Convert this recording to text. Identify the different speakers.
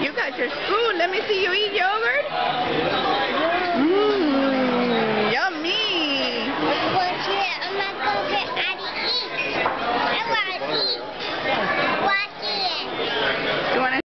Speaker 1: You got your spoon. Let me see you eat yogurt.